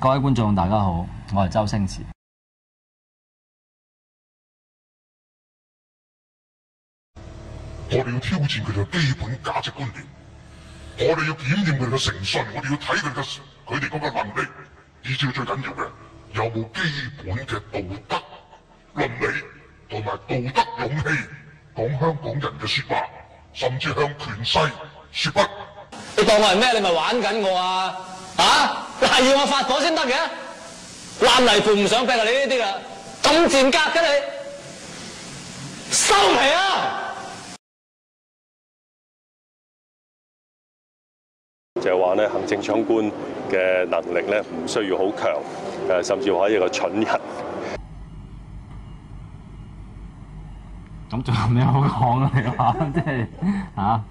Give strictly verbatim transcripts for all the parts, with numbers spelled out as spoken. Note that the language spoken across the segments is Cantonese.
各位觀眾大家好，我係周星馳。 我哋要挑戰佢哋嘅基本價值觀念，我哋要檢驗佢哋嘅誠信，我哋要睇佢嘅佢哋嗰個能力，以至最緊要嘅有冇基本嘅道德倫理同埋道德勇氣講香港人嘅説話，甚至向權勢説不。 你當我係咩？你咪玩緊我啊！啊！你係要我發火先得嘅，爛泥扶唔上壁啊！你呢啲啊，咁賤格嘅你，收皮啊！ 就係話咧，行政長官嘅能力咧，唔需要好強，誒，甚至可以一個蠢人。 咁仲有咩好講啊？你話即係嚇？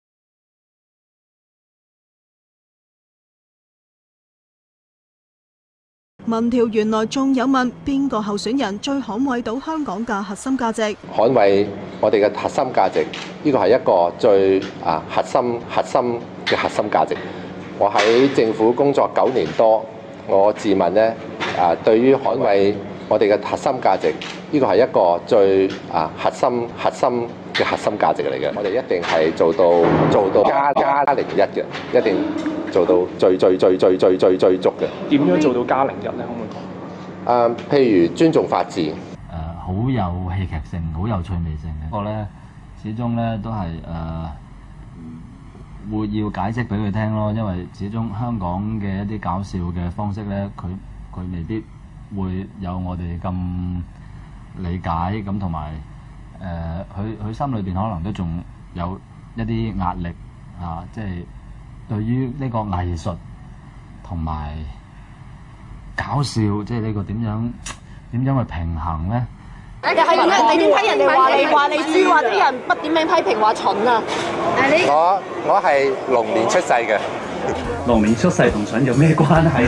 民調原來仲有問邊個候選人最捍衛到香港嘅核心價值？ 捍衛我哋嘅核心價值，呢個係一個最啊核心核心嘅核心價值。我喺政府工作九年多，我自問咧啊，對於捍衛我哋嘅核心價值，呢個係一個最啊核心核心嘅核心價值嚟嘅。我哋一定係做到做到加加零一嘅，一定做到最最最最最最最足嘅。 點樣做到加零一咧？可唔可以講？ 誒、啊，譬如尊重法治。誒、 呃，好有戲劇性，好有趣味性嘅。不過咧，始終咧都係誒。呃會要解釋俾佢聽咯，因為始終香港嘅一啲搞笑嘅方式咧，佢佢未必會有我哋咁理解咁，同埋誒佢佢心裏邊可能都仲有一啲壓力啊，即係對於呢個藝術同埋搞笑，即係呢個點樣點樣去平衡咧？ 係咩？你點睇人哋話你話你豬，話啲人不點名批評話蠢啊？ 我我係龍年出世嘅。 龍年出世同蠢有咩關係？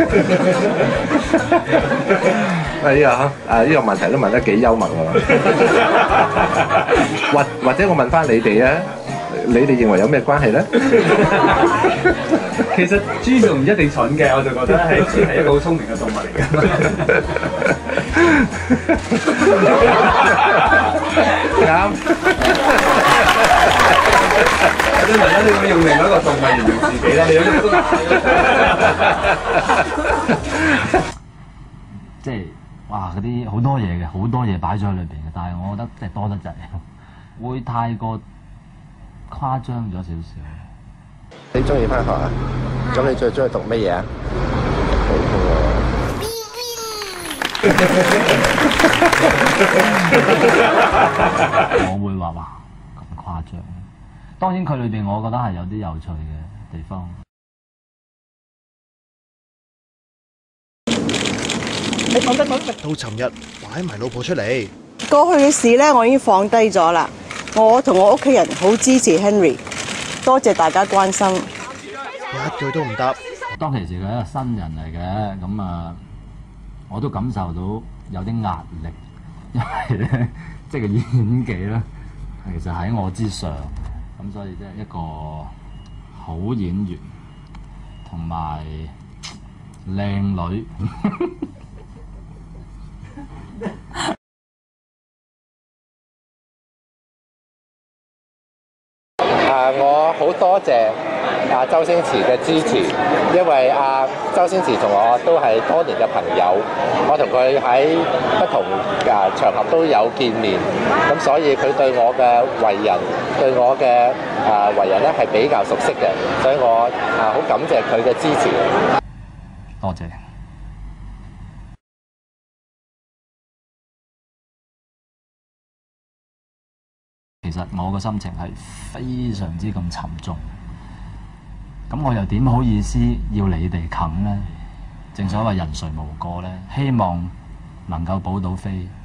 啊呢個啊呢個問題都問得幾幽默喎。或或者我問翻你哋啊，你哋認為有咩關係咧？ 其實豬就唔一定蠢嘅，我就覺得係豬係一個好聰明嘅動物嚟嘅。 啱。 我想問下你會用另外一個動物形容自己啦？你有咩都即係哇！嗰啲好多嘢嘅，好多嘢擺咗喺裏邊嘅，但係我覺得即係多得滯，會太過誇張咗少少。 你中意翻學啊？咁你最中意讀乜嘢啊？好我會話哇咁誇張。當然佢裏邊我覺得係有啲有趣嘅地方。 你講得講得到尋日擺埋老婆出嚟。 過去嘅事咧，我已經放低咗啦。我同我屋企人好支持 Henry， 多謝大家關心。 一句都唔答。 當其時佢係一個新人嚟嘅，咁啊，我都感受到有啲壓力，因為咧，即係個演技咧，其實喺我之上，咁所以即係一個好演員同埋靚女。 啊！我好多謝啊周星馳嘅支持，因為啊周星馳同我都係多年嘅朋友，我同佢喺不同啊場合都有見面，咁所以佢對我嘅為人，對我嘅啊為人咧係比較熟悉嘅，所以我啊好感謝佢嘅支持。 多謝。其實我嘅心情係非常之咁沉重，咁我又點好意思要你哋啃呢？正所謂人誰無過呢，希望能夠補到飛。